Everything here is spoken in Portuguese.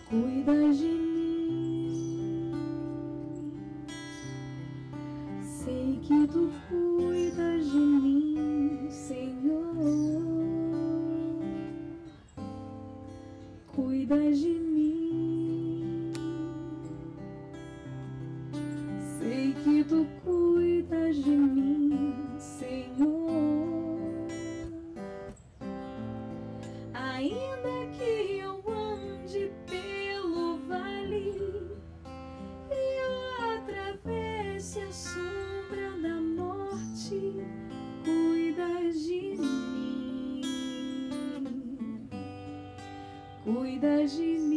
Cuidas de mim, sei que tu cuidas de mim, Senhor. Cuidas de mim, sei que tu cuidas de mim, Senhor. Ainda que eu ande pelo vale e eu atravesse a sombra da morte, cuidas de mim, cuidas de mim.